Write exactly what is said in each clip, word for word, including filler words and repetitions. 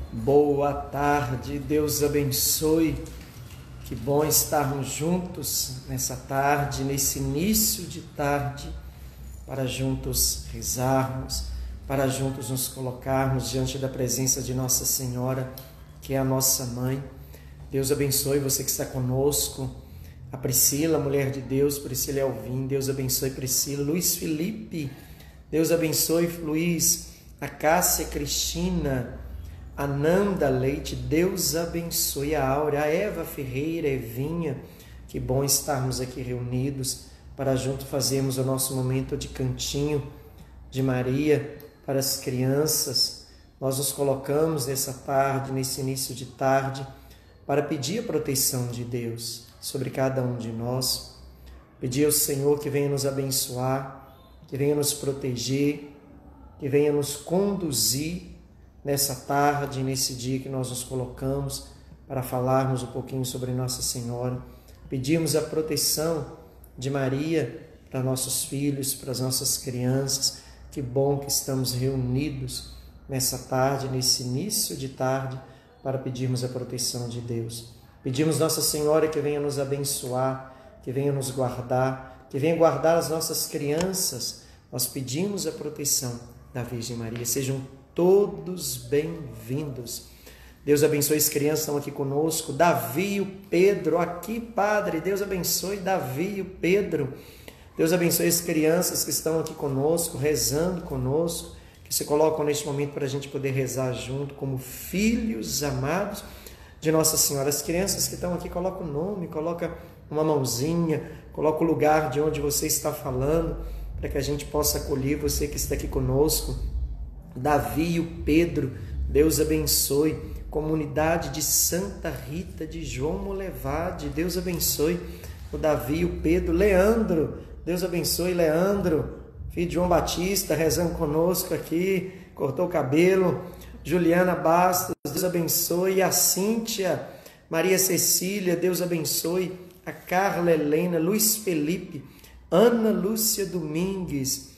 Boa tarde, Deus abençoe. Que bom estarmos juntos nessa tarde, nesse início de tarde, para juntos rezarmos, para juntos nos colocarmos diante da presença de Nossa Senhora, que é a nossa mãe. Deus abençoe você que está conosco, a Priscila, mulher de Deus, Priscila Elvim, Deus abençoe Priscila, Luiz Felipe, Deus abençoe Luiz, a Cássia Cristina, a Nanda Leite, Deus abençoe a Áurea, a Eva Ferreira, Evinha, que bom estarmos aqui reunidos para junto fazermos o nosso momento de cantinho de Maria para as crianças. Nós nos colocamos nessa tarde, nesse início de tarde, para pedir a proteção de Deus sobre cada um de nós, pedir ao Senhor que venha nos abençoar, que venha nos proteger, que venha nos conduzir nessa tarde, nesse dia que nós nos colocamos para falarmos um pouquinho sobre Nossa Senhora, pedimos a proteção de Maria para nossos filhos, para as nossas crianças. Que bom que estamos reunidos nessa tarde, nesse início de tarde, para pedirmos a proteção de Deus. Pedimos Nossa Senhora que venha nos abençoar, que venha nos guardar, que venha guardar as nossas crianças. Nós pedimos a proteção da Virgem Maria. Sejam todos bem-vindos. Deus abençoe as crianças que estão aqui conosco. Davi e o Pedro, aqui, Padre. Deus abençoe Davi e o Pedro. Deus abençoe as crianças que estão aqui conosco, rezando conosco, que se colocam neste momento para a gente poder rezar junto, como filhos amados de Nossa Senhora. As crianças que estão aqui, coloca o nome, coloca uma mãozinha, coloca o lugar de onde você está falando, para que a gente possa acolher você que está aqui conosco. Davi e o Pedro, Deus abençoe. Comunidade de Santa Rita de João Molevade, Deus abençoe o Davi e o Pedro. Leandro, Deus abençoe Leandro, filho de João Batista, rezando conosco aqui, cortou o cabelo. Juliana Bastos, Deus abençoe. A Cíntia, Maria Cecília, Deus abençoe. A Carla Helena, Luiz Felipe, Ana Lúcia Domingues,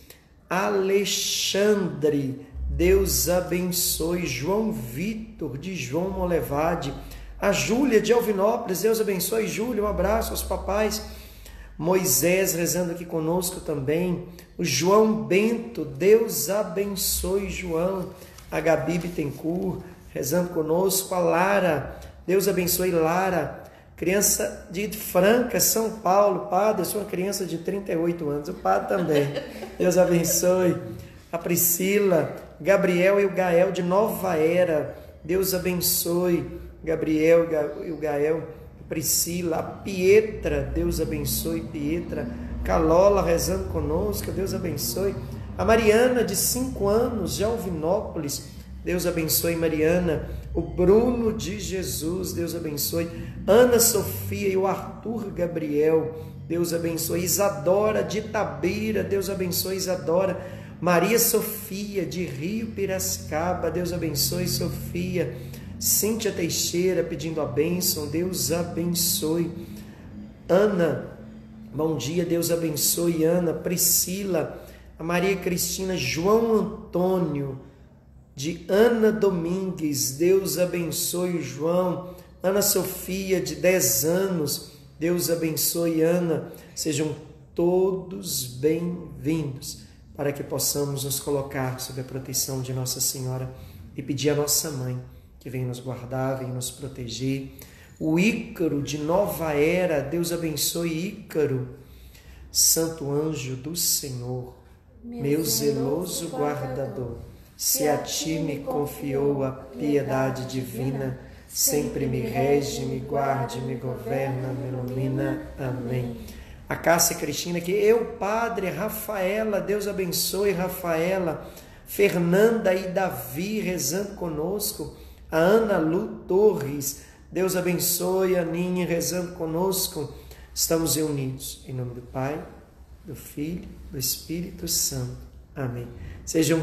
Alexandre, Deus abençoe. João Vitor, de João Molevade. A Júlia, de Alvinópolis, Deus abençoe. Júlia, um abraço aos papais. Moisés, rezando aqui conosco também. O João Bento, Deus abençoe João. A Gabi Bittencourt, rezando conosco. A Lara, Deus abençoe Lara. Criança de Franca, São Paulo. Padre, eu sou uma criança de trinta e oito anos. O padre também. Deus abençoe. A Priscila, Gabriel e o Gael de Nova Era, Deus abençoe. Gabriel e o Gael, Priscila, a Pietra, Deus abençoe Pietra. Calola rezando conosco, Deus abençoe. A Mariana de cinco anos, de Alvinópolis, Deus abençoe Mariana. O Bruno de Jesus, Deus abençoe. Ana Sofia e o Arthur Gabriel, Deus abençoe. Isadora de Itabira, Deus abençoe Isadora. Maria Sofia, de Rio Piracicaba, Deus abençoe Sofia. Cíntia Teixeira, pedindo a bênção, Deus abençoe. Ana, bom dia, Deus abençoe Ana. Priscila, a Maria Cristina, João Antônio, de Ana Domingues, Deus abençoe João. Ana Sofia, de dez anos, Deus abençoe Ana. Sejam todos bem-vindos, para que possamos nos colocar sob a proteção de Nossa Senhora e pedir à nossa mãe que venha nos guardar, venha nos proteger. O Ícaro de Nova Era, Deus abençoe Ícaro. Santo anjo do Senhor, meu, meu zeloso guardador, se a ti me confiou a piedade divina, sempre me rege, me guarde, me governa, me ilumina. Amém. A Cássia Cristina, que eu, Padre, Rafaela, Deus abençoe Rafaela. Fernanda e Davi rezando conosco. A Ana Lu Torres, Deus abençoe a Aninha rezando conosco. Estamos reunidos em nome do Pai, do Filho, do Espírito Santo. Amém. Sejam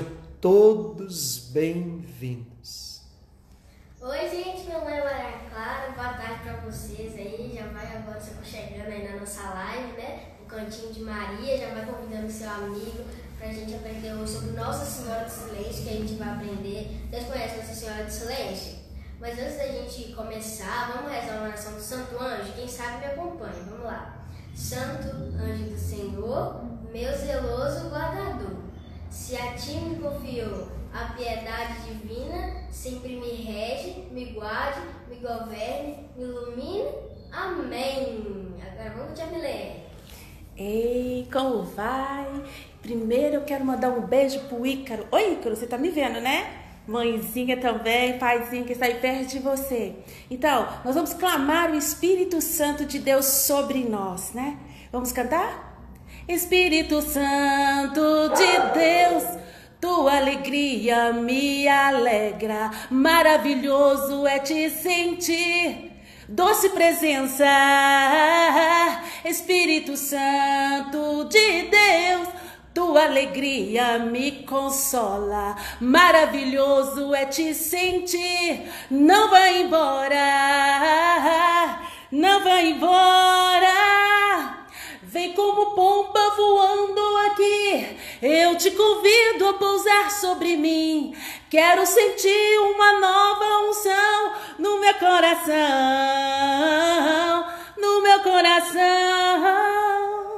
todos bem-vindos. Oi, gente, meu nome é Maria Clara, boa tarde para vocês aí, já vai agora você chegando aí na nossa live, né, o Cantinho de Maria, já vai convidando seu amigo pra gente aprender hoje sobre Nossa Senhora do Silêncio, que a gente vai aprender. Vocês conhecem Nossa Senhora do Silêncio? Mas antes da gente começar, vamos rezar uma oração do Santo Anjo? Quem sabe me acompanha, vamos lá. Santo Anjo do Senhor, meu zeloso guardador, se a ti me confiou a piedade divina, sempre me rege, me guarde, me governe, me ilumine. Amém. Agora vamos de Amilene. Ei, como vai? Primeiro eu quero mandar um beijo pro Ícaro. Oi, Ícaro, você tá me vendo, né? Mãezinha também, paizinho que está aí perto de você. Então, nós vamos clamar o Espírito Santo de Deus sobre nós, né? Vamos cantar? Espírito Santo de Deus, tua alegria me alegra, maravilhoso é te sentir, doce presença, Espírito Santo de Deus, tua alegria me consola, maravilhoso é te sentir, não vai embora, não vai embora, vem como pomba voando aqui, eu te convido a pousar sobre mim, quero sentir uma nova unção no meu coração, no meu coração.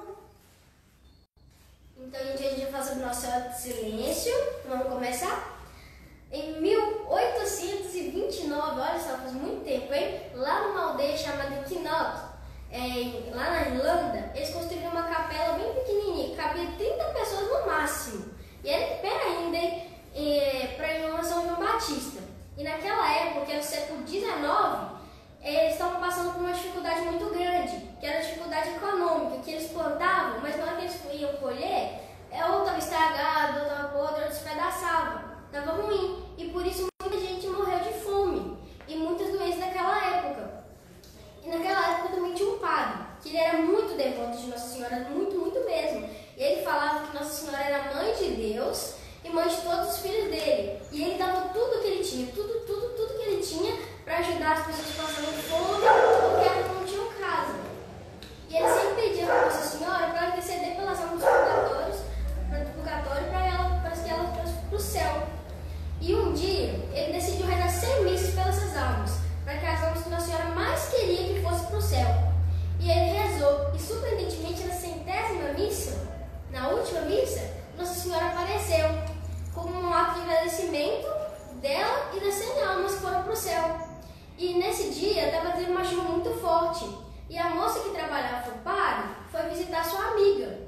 Então, gente, a gente vai falar sobre Nossa Senhora do Silêncio. Vamos começar? Em mil oitocentos e vinte e nove, olha só, faz muito tempo, hein? Lá numa aldeia chamada Kinnock, é, lá na Irlanda, eles construíram uma capela bem pequenininha, que cabia trinta pessoas no máximo. E era de pé ainda, hein? É, para a São João Batista. E naquela época, que era o século dezenove, eles estavam passando por uma dificuldade muito grande, que era a dificuldade econômica, que eles plantavam, mas na hora que eles iam colher, ou estava estragado, ou estava podre, ou despedaçava. Estava ruim. E por isso muita gente morreu de fome. E muitas doenças naquela época. E naquela época também tinha um padre, que ele era muito devoto de Nossa Senhora, muito, muito mesmo. E ele falava que Nossa Senhora era mãe de Deus e mãe de todos os filhos dele. E ele dava tudo que ele tinha, tudo, tudo, tudo que ele tinha para ajudar as pessoas passando fome, porque elas não tinham casa. E ele sempre pedia para Nossa Senhora para ela interceder pelas almas dos purgatórios, do purgatório, para ela, para que elas fossem para o céu. E um dia, ele decidiu rezar cem missas pelas almas, para que as almas que Nossa Senhora mais queria que fossem para o céu. E ele rezou, e surpreendentemente, na centésima missa, na última missa, Nossa Senhora apareceu, como um ato de agradecimento dela e das cem almas que foram para o céu. E nesse dia, estava tendo uma chuva muito forte, e a moça que trabalhava para o padre foi visitar sua amiga.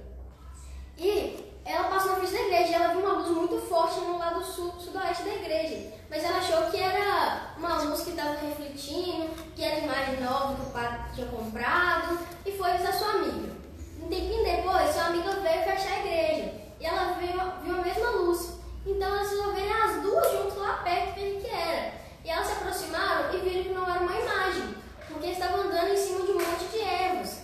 E ela passou na frente da igreja e ela viu uma luz muito forte no lado sul, sudoeste da igreja. Mas ela achou que era uma luz que estava refletindo, que era a imagem nova que o padre tinha comprado, e foi avisar sua amiga. Um tempinho depois, sua amiga veio fechar a igreja e ela viu, viu a mesma luz. Então elas resolveram as duas juntas lá perto, ver o que era. E elas se aproximaram e viram que não era uma imagem, porque estavam andando em cima de um monte de ervas.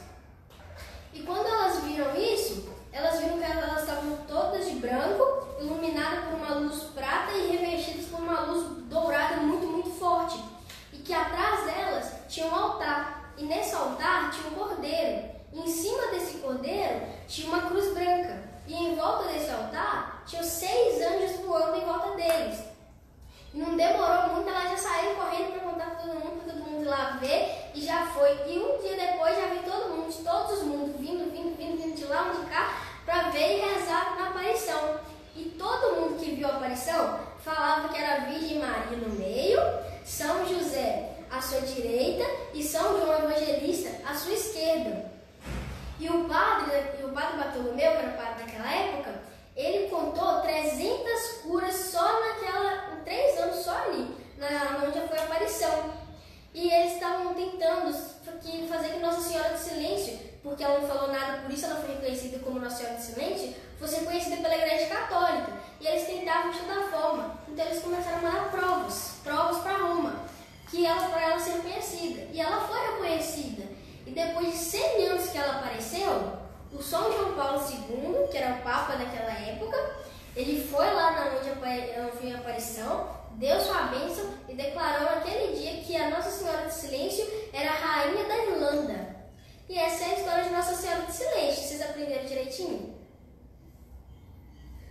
E quando elas viram isso, elas viram que elas estavam todas de branco, iluminadas por uma luz prata e revestidas por uma luz dourada muito, muito forte. E que atrás delas tinha um altar. E nesse altar tinha um cordeiro. E em cima desse cordeiro tinha uma cruz branca. E em volta desse altar tinham seis anjos voando em volta deles. E não demorou muito, elas já saíram correndo para contar para todo mundo, para todo mundo ir lá ver. E já foi. E um dia depois já vi todo mundo, de todos os mundos, vindo, vindo, vindo, vindo de lá, um de cá, para ver e rezar na aparição. E todo mundo que viu a aparição falava que era a Virgem Maria no meio, São José à sua direita e São João Evangelista à sua esquerda. E o padre, e o padre Bartolomeu, que era o padre daquela época, ele contou trezentas curas só naquela, em três anos só ali, na, onde foi a aparição. E eles estavam tentando fazer que Nossa Senhora do Silêncio, porque ela não falou nada, por isso ela foi reconhecida como Nossa Senhora do Silêncio, fosse reconhecida pela Igreja Católica. E eles tentavam de toda forma. Então eles começaram a mandar provas, provas para Roma, que ela, para ela ser reconhecida. E ela foi reconhecida. E depois de cem anos que ela apareceu, o São João Paulo segundo, que era o Papa daquela época, ele foi lá na onde foi a aparição, deu sua bênção e declarou naquele dia que a Nossa Senhora do Silêncio era a rainha da Irlanda. E essa é a história de Nossa Senhora do Silêncio. Vocês aprenderam direitinho?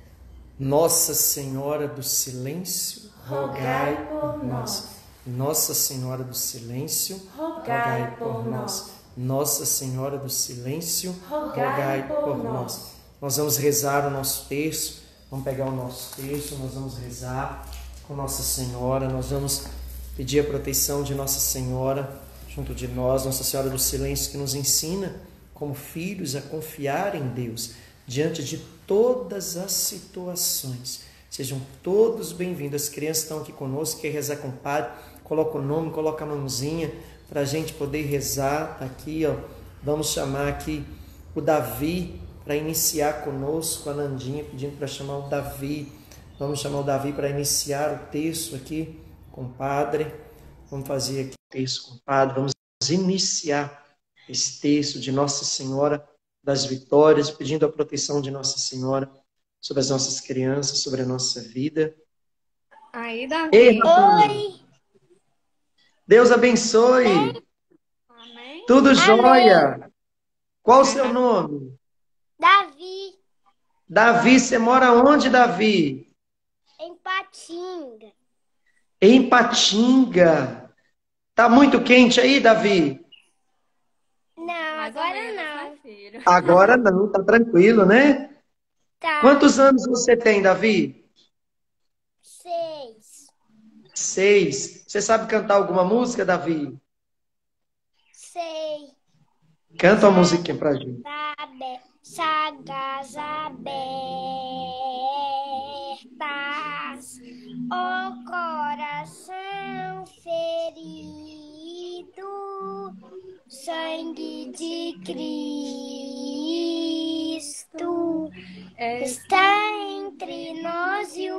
Nossa Senhora do Silêncio, rogai por nós. Nossa Senhora do Silêncio, rogai por nós. Nossa Senhora do Silêncio, rogai por nós. Nós vamos rezar o nosso terço, vamos pegar o nosso terço, nós vamos rezar com Nossa Senhora, nós vamos pedir a proteção de Nossa Senhora junto de nós, Nossa Senhora do Silêncio, que nos ensina como filhos a confiar em Deus diante de todas as situações. Sejam todos bem-vindos. As crianças estão aqui conosco, quer rezar com o Padre, coloca o nome, coloca a mãozinha para a gente poder rezar. Tá aqui, ó. Vamos chamar aqui o Davi para iniciar conosco, a Nandinha pedindo para chamar o Davi. Vamos chamar o Davi para iniciar o texto aqui com o Padre. Vamos fazer aqui o texto com o Padre, vamos iniciar esse texto de Nossa Senhora das Vitórias, pedindo a proteção de Nossa Senhora sobre as nossas crianças, sobre a nossa vida. Aí, Davi. Ei, Oi! Deus abençoe! Amém. Tudo Amém. jóia? Qual o seu nome? Davi, Davi, você mora onde, Davi? em Patinga. Em Patinga. Tá muito quente aí, Davi? Não, Mais ou agora menos, não. né, filho? Agora não, tá tranquilo, né? Tá. Quantos anos você tem, Davi? Seis. Seis. Você sabe cantar alguma música, Davi? Sei. Canta uma musiquinha pra gente. Sabe, sagas abertas, o coração ferido, sangue de Cristo É, está entre nós e o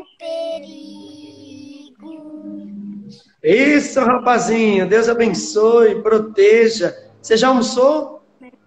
perigo. Isso, rapazinho. Deus abençoe, proteja. Você já almoçou?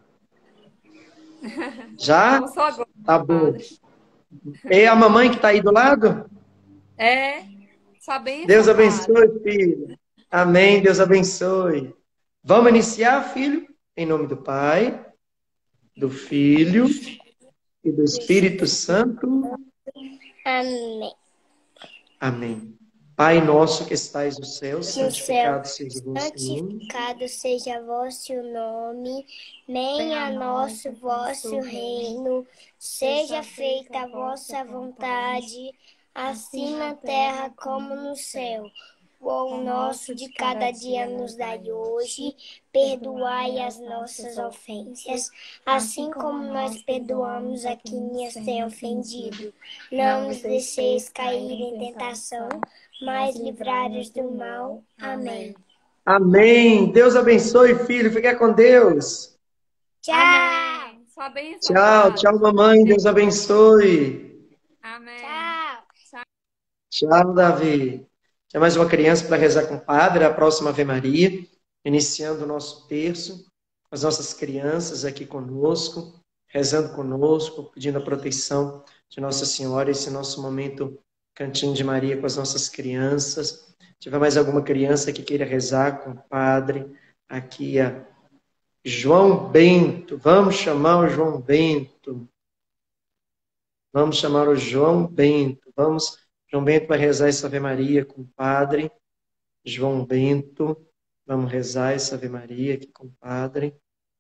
Já? não sou agora, Tá bom. padre. É a mamãe que tá aí do lado? É, sua bênção, Deus padre. abençoe, filho. Amém, Deus abençoe. Vamos iniciar, filho? Em nome do Pai, do Filho e do Espírito Santo. Amém. Amém. Pai nosso que estais no céu, No santificado céu, seja o vosso nome. santificado seja vosso nome, venha a nosso vosso reino, seja feita a vossa vontade, assim na terra como no céu. O pão nosso de cada dia nos dai hoje, perdoai as nossas ofensas, assim como nós perdoamos a quem nos tem ofendido. Não nos deixeis cair em tentação, mas livrai-nos do mal. Amém. Amém. Deus abençoe, filho. Fica com Deus. Tchau! Amém. Sua bênção, Tchau, padre. tchau, mamãe. Deus abençoe. Amém. Tchau! Tchau, Davi. Tem mais uma criança para rezar com o Padre, a próxima Ave Maria, iniciando o nosso terço, as nossas crianças aqui conosco, rezando conosco, pedindo a proteção de Nossa Senhora, esse nosso momento Cantinho de Maria com as nossas crianças. Se tiver mais alguma criança que queira rezar com o Padre, aqui a João Bento, vamos chamar o João Bento. Vamos chamar o João Bento, vamos... João Bento vai rezar essa Ave Maria com o Padre. João Bento, vamos rezar essa Ave Maria aqui com o Padre.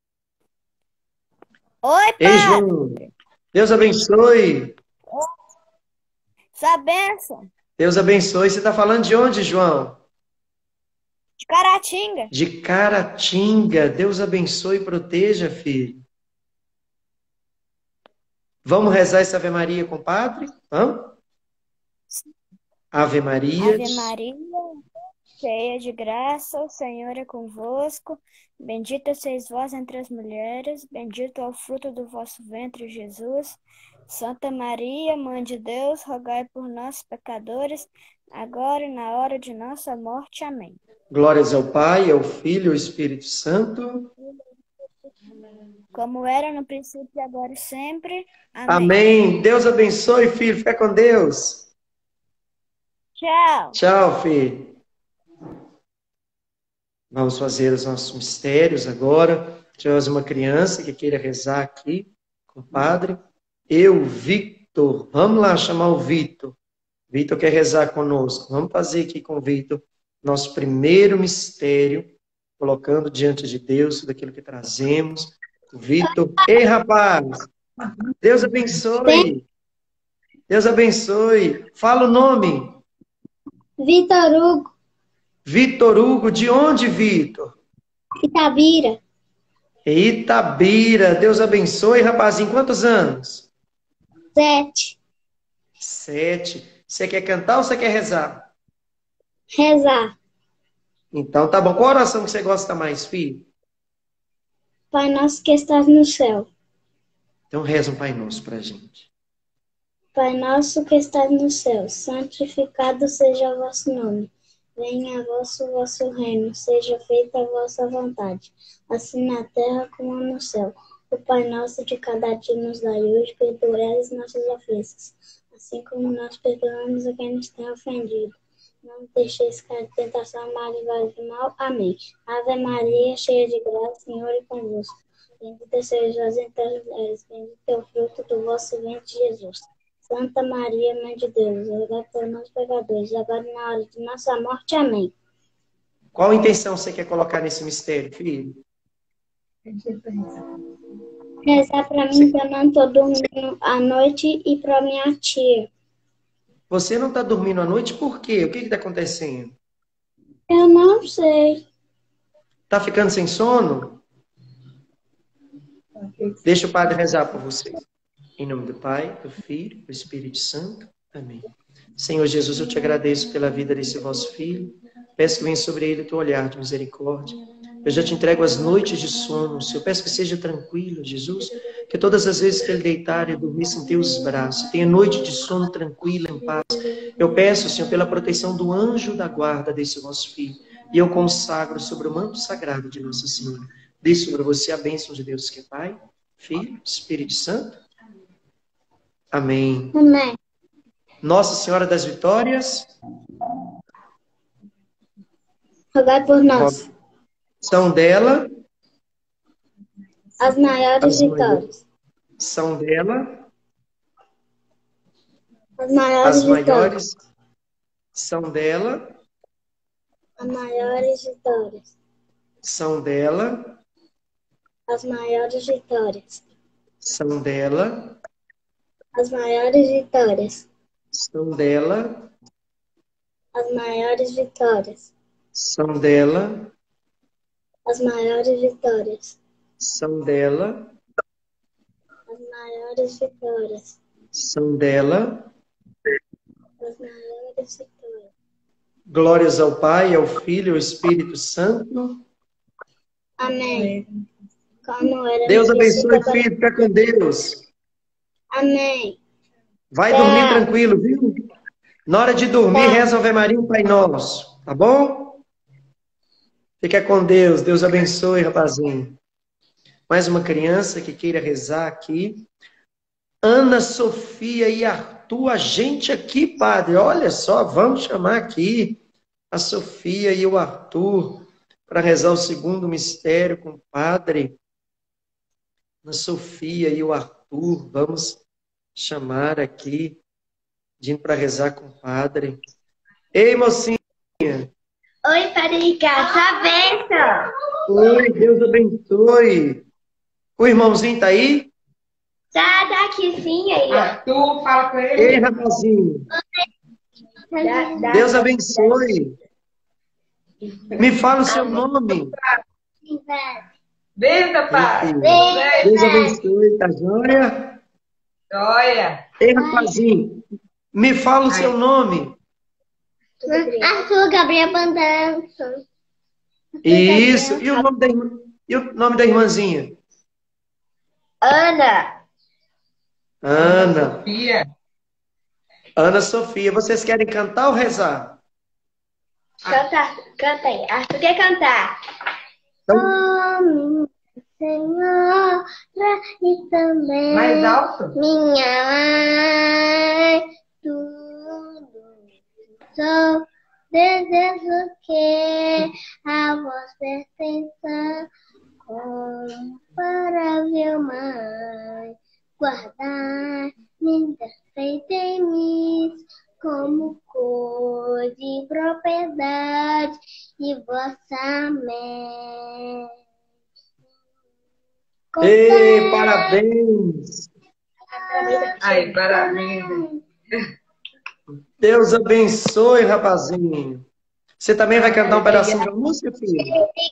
Oi, Ei, João, Deus abençoe. Sua bênção. Deus abençoe. Você está falando de onde, João? De Caratinga. De Caratinga. Deus abençoe e proteja, filho. Vamos rezar essa Ave Maria com o Padre? Vamos? Ave Maria. Ave Maria, cheia de graça, o Senhor é convosco. Bendita sois vós entre as mulheres, bendito é o fruto do vosso ventre, Jesus. Santa Maria, Mãe de Deus, rogai por nós, pecadores, agora e na hora de nossa morte. Amém. Glórias ao Pai, ao Filho e ao Espírito Santo. Como era no princípio, agora e sempre. Amém. Amém. Deus abençoe, filho. Fica com Deus. Tchau. Tchau, filho. Vamos fazer os nossos mistérios agora. Tivemos uma criança que queira rezar aqui com o Padre. Eu vi Vitor. Vamos lá chamar o Vitor. Vitor quer rezar conosco. Vamos fazer aqui com o Vitor nosso primeiro mistério, colocando diante de Deus tudo aquilo que trazemos. O Vitor. Ei, rapaz! Deus abençoe! Deus abençoe! Fala o nome. Vitor Hugo. Vitor Hugo, de onde, Vitor? Itabira. Itabira. Deus abençoe, rapazinho. Quantos anos? Sete. Sete. Você quer cantar ou você quer rezar? Rezar. Então tá bom. Qual oração que você gosta mais, filho? Pai nosso que estás no céu. Então reza um Pai Nosso pra gente. Pai nosso que estás no céu, santificado seja o vosso nome. Venha a vosso o vosso reino, seja feita a vossa vontade, assim na terra como no céu. O Pai nosso de cada dia nos dai hoje, perdoai as nossas ofensas, assim como nós perdoamos a quem nos tem ofendido. Não deixeis cair em tentação, mas livrai do mal. Amém. Ave Maria, cheia de graça, o Senhor é convosco. Bendita sois vós entre as mulheres, bendito é o fruto do vosso ventre, Jesus. Santa Maria, Mãe de Deus, rogai por nós pecadores, agora e na hora de nossa morte. Amém. Qual intenção você quer colocar nesse mistério, filho? Rezar para mim, que eu não estou dormindo à noite, e para minha tia. Você não está dormindo à noite por quê? O que está acontecendo? Eu não sei. Está ficando sem sono? Deixa o padre rezar por você. Em nome do Pai, do Filho, do Espírito Santo. Amém. Senhor Jesus, eu te agradeço pela vida desse vosso filho. Peço que venha sobre ele o teu olhar de misericórdia. Eu já te entrego as noites de sono, Senhor. Peço que seja tranquilo, Jesus. Que todas as vezes que ele deitar e dormir em teus braços, tenha noite de sono tranquila, em paz. Eu peço, Senhor, pela proteção do anjo da guarda desse vosso filho. E eu consagro sobre o manto sagrado de Nossa Senhora. Dê sobre você a bênção de Deus, que é Pai, Filho, Espírito Santo. Amém. Amém. Nossa Senhora das Vitórias. Rogai por nós. São dela. As maiores As vitórias. São dela. As maiores As vitórias. maiores. São dela. As maiores vitórias. São dela. As maiores vitórias. São dela. As maiores vitórias. São dela. As maiores vitórias. São dela. As maiores vitórias. São dela. As maiores vitórias. São dela. As maiores vitórias. Glórias ao Pai, ao Filho e ao Espírito Santo. Amém. Como era Deus no princípio, abençoe, agora- filho. Fica com Deus. Amém. Vai É. dormir tranquilo, viu? Na hora de dormir, Tá. reza Ave Maria e Pai Nosso. Tá bom? Fica com Deus. Deus abençoe, rapazinho. Mais uma criança que queira rezar aqui. Ana Sofia e Arthur, a gente aqui, padre. Olha só, vamos chamar aqui a Sofia e o Arthur para rezar o segundo mistério com o padre. Ana Sofia e o Arthur, vamos chamar aqui, pedindo para rezar com o padre. Ei, mocinha. Oi, Padre Ricardo. Sua bênção. Oi, Deus abençoe. O irmãozinho tá aí? Tá, tá aqui sim, aí, ó. Arthur, fala com ele. Ei, rapazinho. Dá- dá- Deus abençoe. Me fala o seu nome. Benta, pai. Deus abençoe, tá joia? Olha. Ei, rapazinho, me fala o seu nome. Arthur Gabriel Bandança. Isso. E o nome da irmã? E o nome da irmãzinha? Ana. Ana. Sofia. Ana Sofia. Vocês querem cantar ou rezar? Canta, canta aí. Arthur quer cantar. Então, Oh, Senhora, e também Mais alto. minha mãe, tudo sou, desejo que a vós pertença, comparável mãe, guardar linda, feita em mim, como cor de propriedade de vossa mente. Ei, parabéns! Aí, parabéns. Deus abençoe, rapazinho. Você também vai cantar um pedacinho de uma música, filho?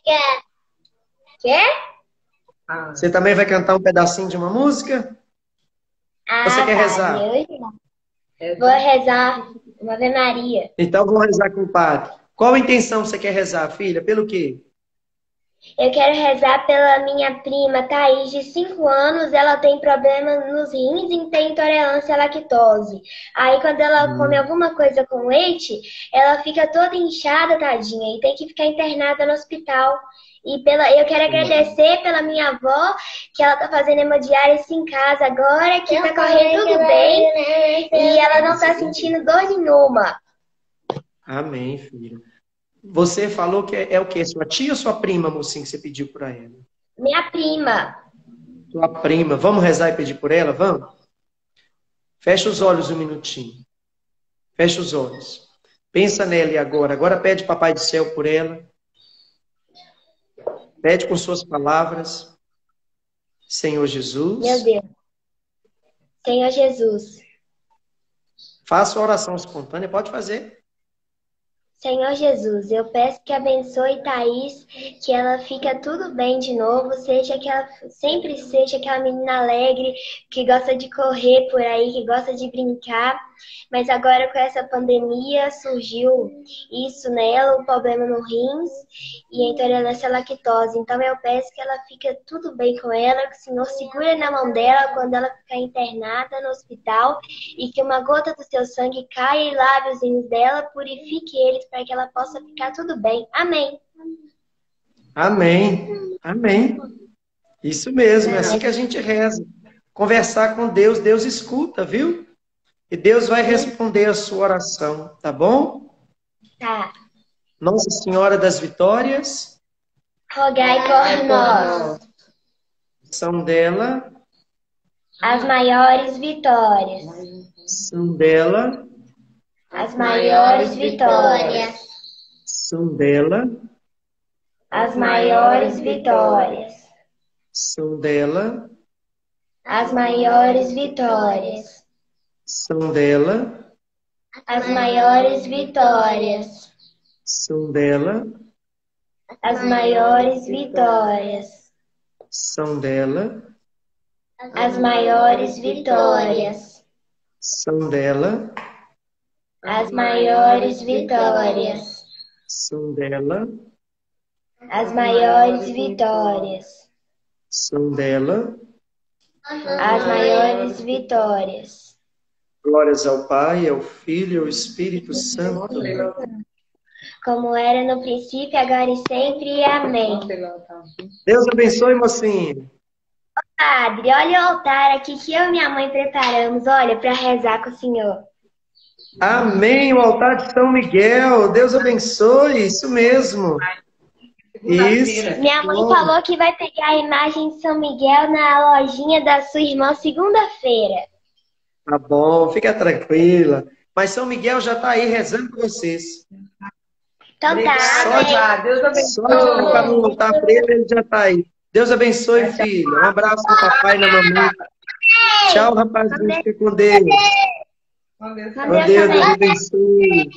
Quê? Ah, Você também vai cantar um pedacinho de uma música? Ah, Você quer tá, rezar? eu vou rezar uma Ave Maria. Então vamos rezar com o padre. Qual a intenção você quer rezar, filha? Pelo quê? Eu quero rezar pela minha prima Thaís, de cinco anos. Ela tem problema nos rins e tem intolerância à lactose. Aí, quando ela Hum. come alguma coisa com leite, ela fica toda inchada, tadinha, e tem que ficar internada no hospital. E pela, eu quero agradecer pela minha avó, que ela tá fazendo hemodiálise em casa agora, que tá correndo tudo bem, e ela não tá sentindo dor nenhuma. Amém, filha. Você falou que é, é o quê? Sua tia ou sua prima, mocinho, que você pediu por ela? Minha prima. Sua prima. Vamos rezar e pedir por ela? Vamos? Fecha os olhos um minutinho. Fecha os olhos. Pensa nela agora. Agora pede Papai do Céu por ela. Pede com suas palavras. Senhor Jesus. Meu Deus. Senhor Jesus. Faça a oração espontânea. Pode fazer. Senhor Jesus, eu peço que abençoe Thaís, que ela fica tudo bem de novo, seja que ela sempre seja aquela menina alegre, que gosta de correr por aí, que gosta de brincar. Mas agora com essa pandemia surgiu isso nela, o problema no rins e a intolerância à lactose. Então eu peço que ela fique tudo bem com ela, que o Senhor segura na mão dela quando ela ficar internada no hospital e que uma gota do seu sangue caia e lave os rins dela, purifique eles para que ela possa ficar tudo bem. Amém. Amém. Amém. Isso mesmo, é assim que a gente reza. Conversar com Deus, Deus escuta, viu? E Deus vai responder a sua oração, tá bom? Tá. Nossa Senhora das Vitórias, Rogai por nós. são dela, As maiores vitórias. são dela, As maiores vitórias. são dela, As maiores vitórias. são dela, As maiores vitórias. são dela, As maiores vitórias. são dela, As maiores vitórias. são dela, As maiores vitórias. são dela, As maiores vitórias. são dela, As maiores vitórias. são dela. As maiores vitórias. Glórias ao Pai, ao Filho e ao Espírito Santo. Como era no princípio, agora e sempre. Amém. Deus abençoe, mocinho. Padre, olha o altar aqui que eu e minha mãe preparamos, olha, para rezar com o Senhor. Amém, o altar de São Miguel. Deus abençoe, isso mesmo. Isso. Minha mãe falou que vai pegar a imagem de São Miguel na lojinha da sua irmã segunda-feira. Tá bom, fica tranquila. Mas São Miguel já está aí rezando com vocês. Então tá, Só amém. Já, Deus Só de abençoe. colocar no altar para ele, ele já está aí. Deus abençoe, filho. Um abraço no papai e na mamãe. Tchau, rapazinho. Fica com Deus. Com Deus. Com Deus, Deus abençoe.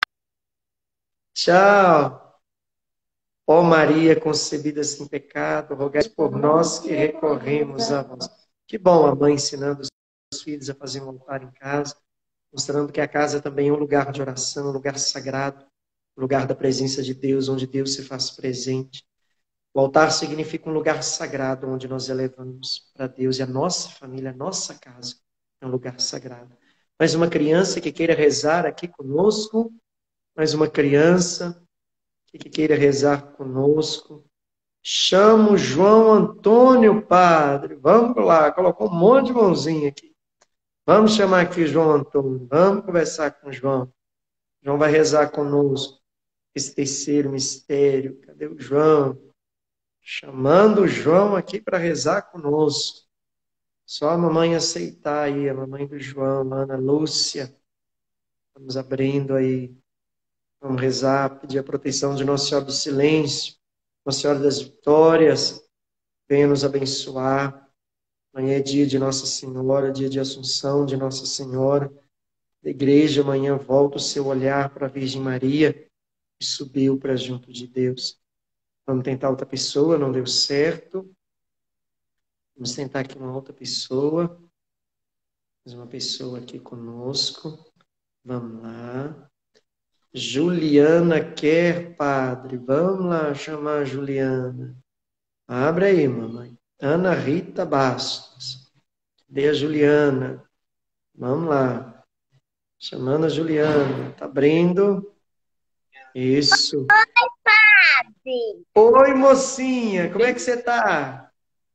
Tchau. Ó Maria, concebida sem pecado, rogai por nós que recorremos a vós. Que bom a mãe ensinando os filhos a fazer um altar em casa, mostrando que a casa também é um lugar de oração, um lugar sagrado, um lugar da presença de Deus, onde Deus se faz presente. O altar significa um lugar sagrado, onde nós elevamos para Deus, e a nossa família, a nossa casa é um lugar sagrado. Mais uma criança que queira rezar aqui conosco, mais uma criança que queira rezar conosco. Chamo João Antônio, padre. Vamos lá, colocou um monte de mãozinha aqui. Vamos chamar aqui João Antônio. Vamos conversar com o João. João vai rezar conosco esse terceiro mistério. Cadê o João? Chamando o João aqui para rezar conosco. Só a mamãe aceitar aí, a mamãe do João, a Ana Lúcia. Vamos abrindo aí. Vamos rezar, pedir a proteção de Nossa Senhora do Silêncio, Nossa Senhora das Vitórias. Venha nos abençoar. Amanhã é dia de Nossa Senhora, dia de Assunção de Nossa Senhora. A igreja amanhã volta o seu olhar para a Virgem Maria e subiu para junto de Deus. Vamos tentar outra pessoa, não deu certo. Vamos tentar aqui uma outra pessoa. Mais uma pessoa aqui conosco. Vamos lá. Juliana quer, padre. Vamos lá chamar a Juliana. Abre aí, mamãe. Ana Rita Bastos. Cadê a Juliana? Vamos lá. Chamando a Juliana. Tá abrindo. Isso. Padre. Oi, mocinha. Como é que você tá?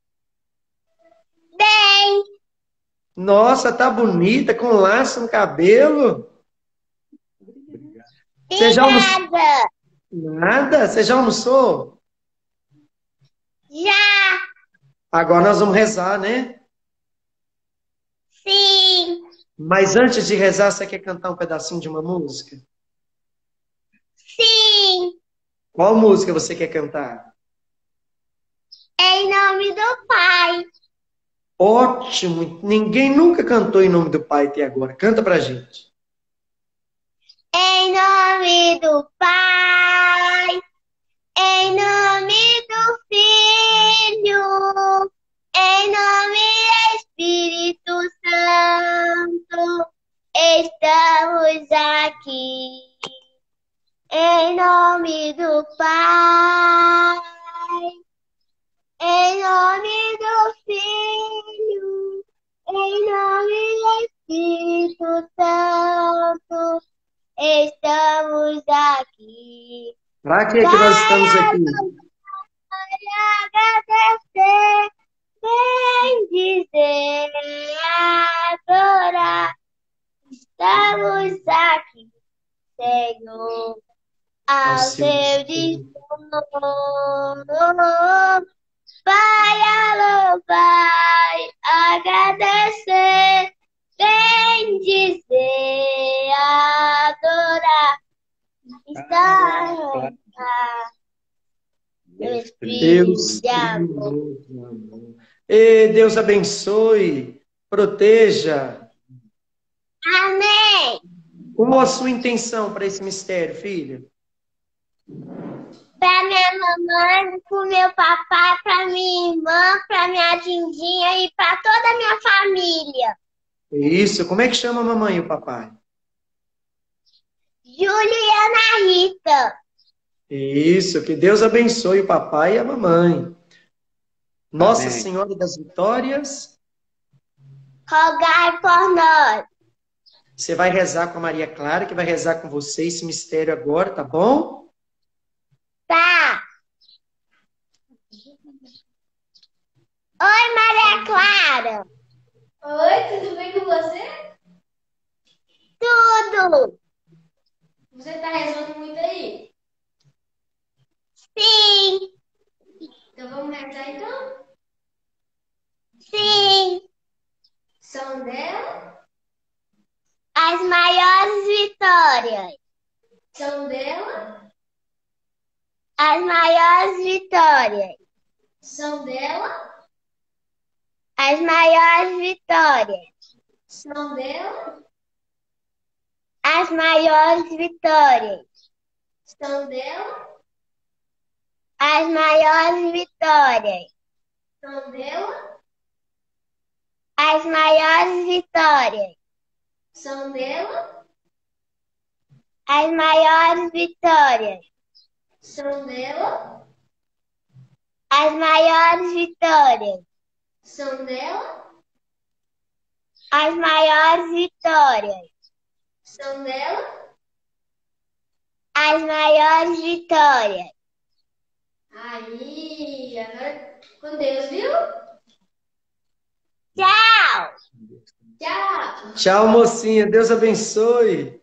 Bem. Nossa, tá bonita, com laço no cabelo. Você já almoçou? Nada. Nada? Você já almoçou? Já. Agora nós vamos rezar, né? Sim. Mas antes de rezar, você quer cantar um pedacinho de uma música? Sim. Qual música você quer cantar? Em nome do Pai. Ótimo! Ninguém nunca cantou em nome do Pai até agora. Canta pra gente. Em nome do Pai. Em nome do Filho. Em nome do Espírito Santo. Estamos aqui. Em nome do Pai. Em nome do Filho, em nome do Espírito Santo, estamos aqui. Pra que que nós estamos aqui? Para agradecer, bem dizer, adorar. Estamos aqui, Senhor, ao seu dispor. Vai a louvar, agradecer, bem dizer, adorar, estar no Espírito Deus, de amor. E Deus abençoe, proteja. Amém. Qual a sua intenção para esse mistério, filha? Para minha mamãe, para o meu papai, para minha irmã, para minha Dindinha e para toda a minha família. Isso, como é que chama a mamãe e o papai? Juliana Rita. Isso, que Deus abençoe o papai e a mamãe. Nossa Amém. Senhora das Vitórias. Rogai por nós. Você vai rezar com a Maria Clara, que vai rezar com você esse mistério agora, tá bom? Tá. Oi, Maria Clara. Oi, tudo bem com você? Tudo. Você tá rezando muito aí? Sim. Então vamos rezar então? Sim. São dela? As maiores vitórias. São dela? As maiores vitórias. São dela? As maiores vitórias. São dela? As maiores vitórias. São dela? As maiores vitórias. São dela? As maiores vitórias. São dela? As maiores vitórias. São dela? As maiores vitórias. São dela? As maiores vitórias. São dela? As maiores vitórias. Aí, agora com Deus, viu? Tchau. Tchau! Tchau, mocinha. Deus abençoe.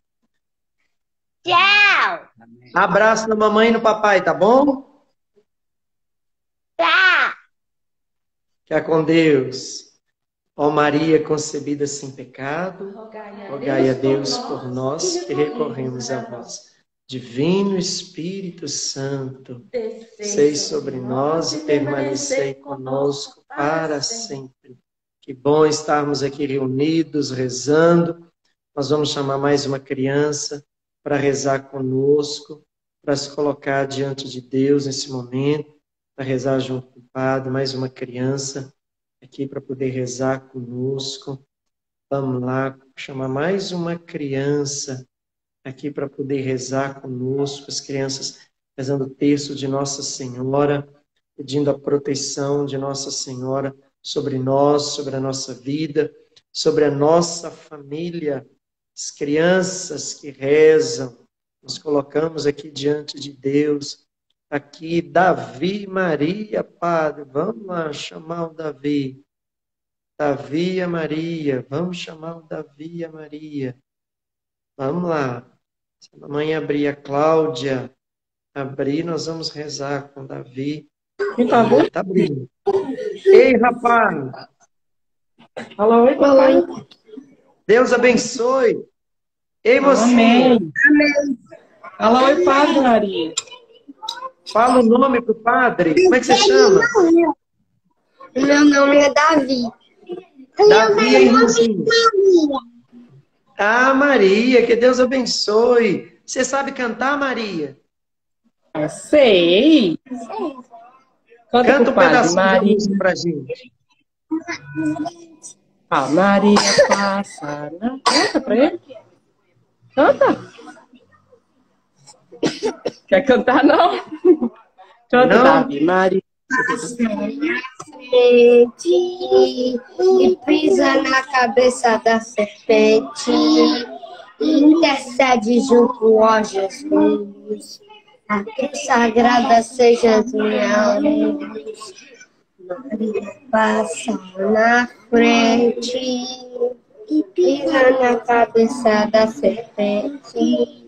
Tchau. Abraço na mamãe e no papai, tá bom? Tá. Fica com Deus. Ó Maria concebida sem pecado, Rogai a rogai a Deus Deus por nós que recorremos a vós. Divino Espírito Santo, sei sobre nós e permanecei conosco para sempre. Que bom estarmos aqui reunidos, rezando. Nós vamos chamar mais uma criança para rezar conosco, para se colocar diante de Deus nesse momento, para rezar junto com o Padre, mais uma criança aqui para poder rezar conosco. Vamos lá, chamar mais uma criança aqui para poder rezar conosco, as crianças rezando o terço de Nossa Senhora, pedindo a proteção de Nossa Senhora sobre nós, sobre a nossa vida, sobre a nossa família. As crianças que rezam, nós colocamos aqui diante de Deus, aqui Davi Maria, Padre, vamos lá chamar o Davi. Davi e Maria, vamos chamar o Davi e a Maria. Vamos lá. Se a mamãe abrir, a Cláudia abrir, nós vamos rezar com Davi. Tá abrindo. Ei, rapaz! Fala oi, papai. Deus abençoe. Ei, você. Amém. Amém. Fala oi, Padre Maria. Fala o nome pro padre. Como é que você chama? Meu nome é Davi. Davi, irmãozinho. Ah, Maria, que Deus abençoe. Você sabe cantar, Maria? Eu sei. Canta, Canta um padre, pedacinho da Maria. música pra gente. A Maria passa. na- Canta pra ele. Canta. Quer cantar, não? Canta, Não? Davi. Maria. Serpente, e pisa na cabeça da serpente, e intercede junto a Jesus. A cruz sagrada seja minha luz. Maria passa na frente, e pisa na cabeça da serpente,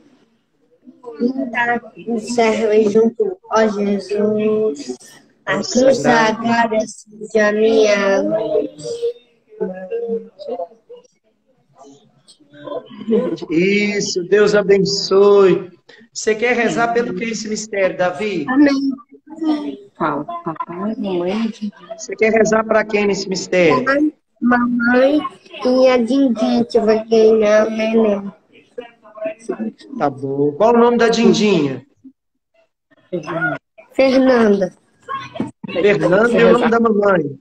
e serve junto a Jesus. A cruz sagrada seja minha luz. Isso, Deus abençoe. Você quer rezar pelo que é esse mistério, Davi? Amém. Fala, papai, mamãe. Você quer rezar para quem nesse mistério? Mamãe e a Dindin, que vai ganhar o neném. Tá bom. Qual o nome da Dindinha? Fernanda. Fernanda e o nome da mamãe?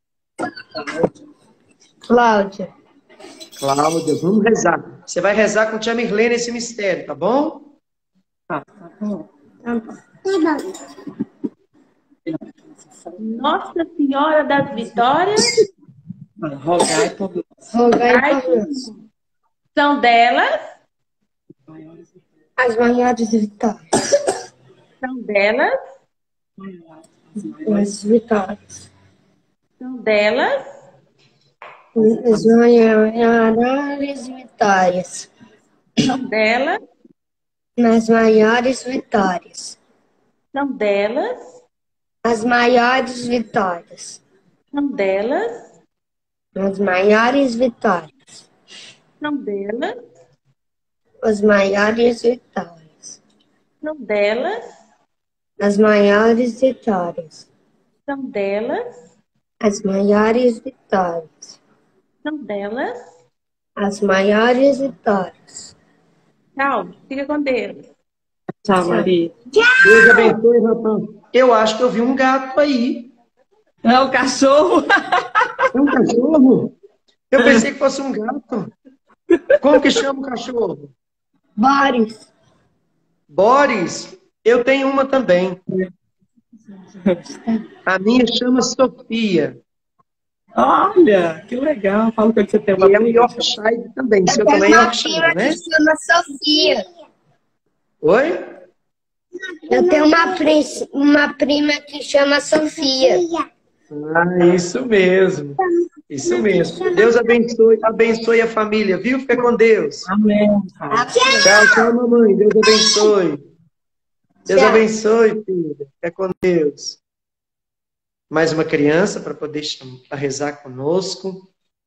Cláudia. Cláudia, vamos rezar. Você vai rezar com tia Mirlene esse mistério, tá bom? Tá, tá bom. Nossa Senhora das Vitórias Rogai por nós. Rogai por nós. são delas, As maiores vitórias. são delas, As vitórias. são delas, As maiores vitórias. são delas, Nas maiores vitórias. são delas, As maiores vitórias. são delas, As maiores vitórias. são delas, As maiores vitórias. são delas, As maiores vitórias. são delas, As maiores vitórias. são delas. As maiores vitórias. Tchau, fica com Deus. Tchau, Maria. Deus abençoe, rapaz. Eu acho que eu vi um gato aí. É o cachorro. É um cachorro? Eu pensei que fosse um gato. Como que chama o cachorro? Boris. Boris. Eu tenho uma também. A minha chama Sofia. Olha, que legal. Fala que você tem uma E é um Yorkshire também. Seu também é Yorkshire, né? Se chama Sofia. Oi? Eu tenho uma, prin- uma prima que chama Sofia. Ah, isso mesmo. Isso mesmo. Deus abençoe, abençoe a família, viu? Fica com Deus. Amém. Pai. Tchau, tchau, mamãe. Deus abençoe. Deus Tchau. abençoe, filha. Fica com Deus. Mais uma criança para poder chamar, pra rezar conosco.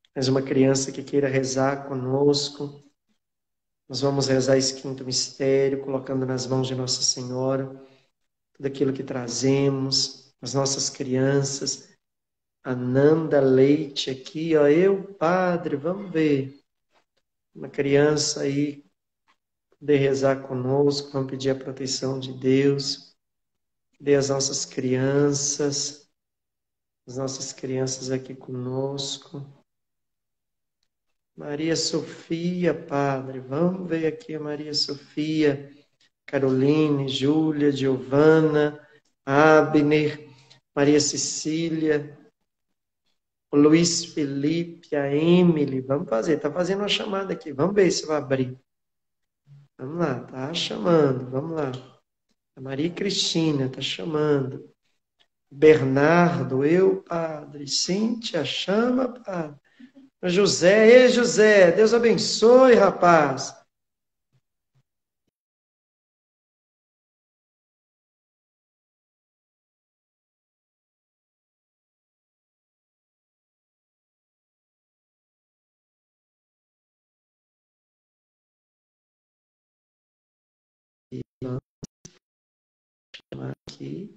mais uma criança que queira rezar conosco. Nós vamos rezar esse quinto mistério, colocando nas mãos de Nossa Senhora tudo aquilo que trazemos, as nossas crianças. Ananda Leite aqui, ó, eu, padre, vamos ver. Uma criança aí poder rezar conosco, vamos pedir a proteção de Deus. Dê as nossas crianças, as nossas crianças aqui conosco. Maria Sofia, padre, vamos ver aqui a Maria Sofia, Caroline, Júlia, Giovana, Abner, Maria Cecília, o Luiz Felipe, a Emily, vamos fazer, tá fazendo uma chamada aqui, vamos ver se vai abrir. Vamos lá, tá chamando, vamos lá. A Maria Cristina tá chamando. Bernardo, eu, padre. Cíntia, chama, padre. José, ei, José, Deus abençoe, rapaz. Aqui.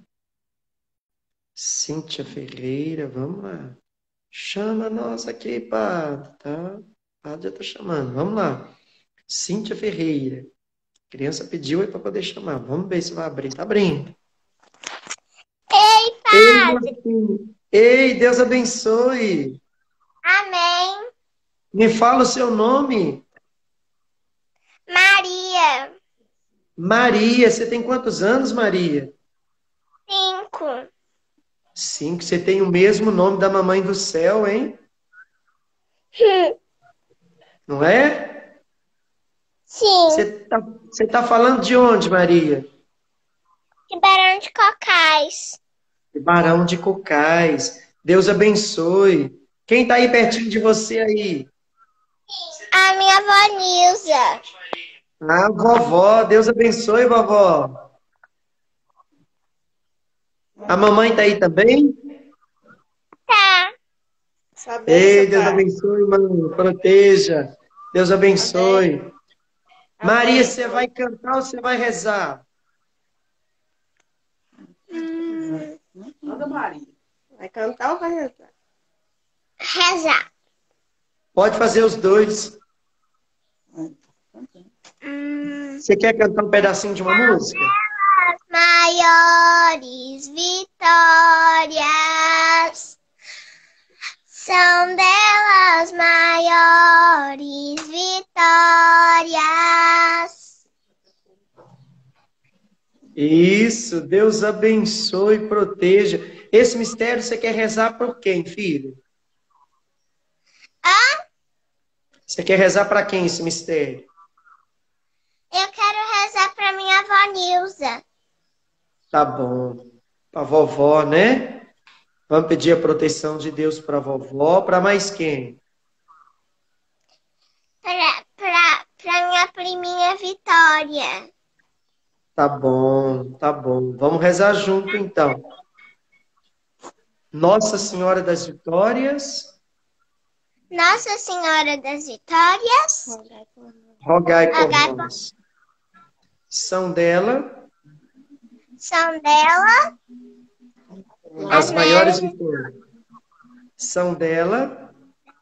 Cíntia Ferreira, vamos lá. Chama nós aqui, padre, tá? O padre já tá chamando, vamos lá. Cíntia Ferreira. A criança pediu aí para poder chamar. Vamos ver se vai abrir. Tá abrindo. Ei, padre! Ei, Ei, Deus abençoe! Amém! Me fala o seu nome. Maria! Maria, você tem quantos anos, Maria? Cinco. Cinco, você tem o mesmo nome da mamãe do céu, hein? Hum. Não é? Sim. Você tá, você tá falando de onde, Maria? Ribeirão de Cocais. Barão de Cocais. Deus abençoe. Quem tá aí pertinho de você aí? A minha avó Nilza. Ah, vovó. Deus abençoe, vovó. A mamãe tá aí também? Tá. Ei, Deus abençoe, mãe. Proteja. Deus abençoe. Amém. Maria, você vai cantar ou você vai rezar? Hum. Manda, Maria. Vai cantar ou vai rezar? Rezar. Pode fazer os dois. Hum. Você quer cantar um pedacinho de uma música? Maiores vitórias, são delas maiores vitórias. Isso, Deus abençoe e proteja. Esse mistério você quer rezar por quem, filho? Hã? Você quer rezar para quem esse mistério? Eu quero rezar para minha avó Nilza. Tá bom. Para vovó, né? Vamos pedir a proteção de Deus para vovó. Para mais quem? Para minha priminha Vitória. Tá bom, tá bom. Vamos rezar junto, então. Nossa Senhora das Vitórias. Nossa Senhora das Vitórias. Rogai por Rogai nós. São dela. São dela. As maiores vitórias. São dela.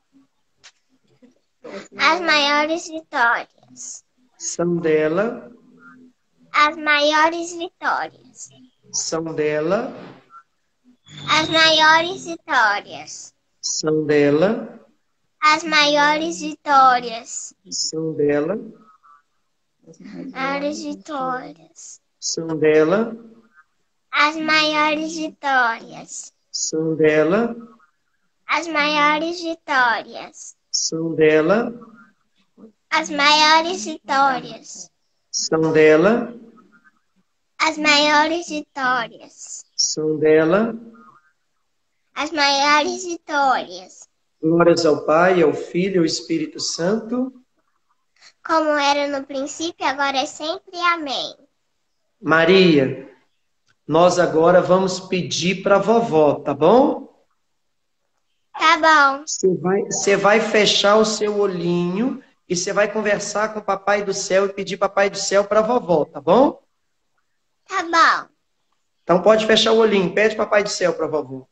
As maiores vitórias. São dela. As maiores vitórias. São dela. As maiores vitórias. São dela. As maiores vitórias. São dela. Maiores vitórias. São dela. As maiores vitórias. São dela. As maiores vitórias. São dela. As maiores vitórias. São dela. As maiores vitórias. São dela. As maiores vitórias. Glórias ao Pai, ao Filho e ao Espírito Santo. Como era no princípio, agora é sempre. Amém. Maria, nós agora vamos pedir para a vovó, tá bom? Tá Tá bom. Você vai, você vai fechar o seu olhinho e você vai conversar com o Papai do Céu e pedir Papai do Céu para a vovó, tá bom? Tá bom. Então pode fechar o olhinho, pede Papai do Céu para a vovó.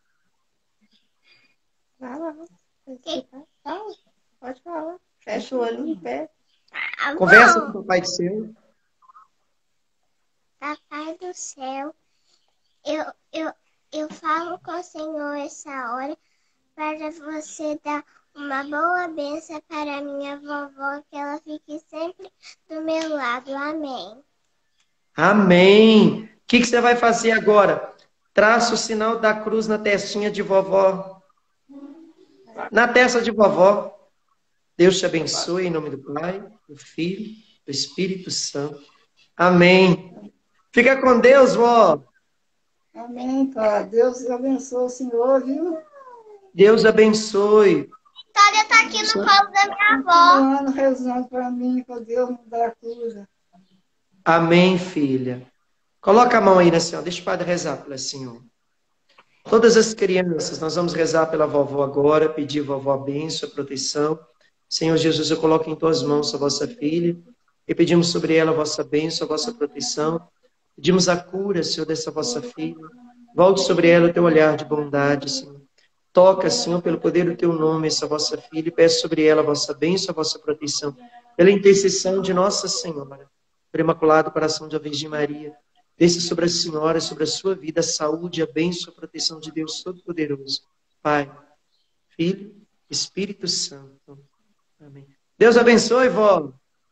Pode falar. Fecha o olho e pede. Tá Conversa bom. com o Papai do Céu. Papai do céu, eu, eu, eu falo com o Senhor essa hora para você dar uma boa bênção para minha vovó, que ela fique sempre do meu lado. Amém. Amém. O que, que você vai fazer agora? Traça o sinal da cruz na testinha de vovó. Na testa de vovó. Deus te abençoe em nome do Pai, do Filho, do Espírito Santo. Amém. Fica com Deus, vó. Amém, Pai. Deus abençoe o senhor, viu? Deus abençoe. Vitória tá aqui no colo da minha avó. Continuando rezando para mim, para Deus me dar a cura. Amém, filha. Coloca a mão aí na senhora. Deixa o padre rezar pela senhora. Todas as crianças, nós vamos rezar pela vovó agora, pedir a vovó a bênção, a proteção. Senhor Jesus, eu coloco em tuas mãos a vossa filha e pedimos sobre ela a vossa bênção, a vossa proteção. Pedimos a cura, Senhor, dessa vossa filha. Volte sobre ela o teu olhar de bondade, Senhor. Toca, Senhor, pelo poder do teu nome, essa vossa filha, e peço sobre ela a vossa bênção, a vossa proteção. Pela intercessão de Nossa Senhora, pelo Imaculado Coração da Virgem Maria, desça sobre a Senhora, sobre a sua vida, a saúde, a bênção, a proteção de Deus Todo-Poderoso. Pai, Filho, Espírito Santo. Amém. Deus abençoe, vó.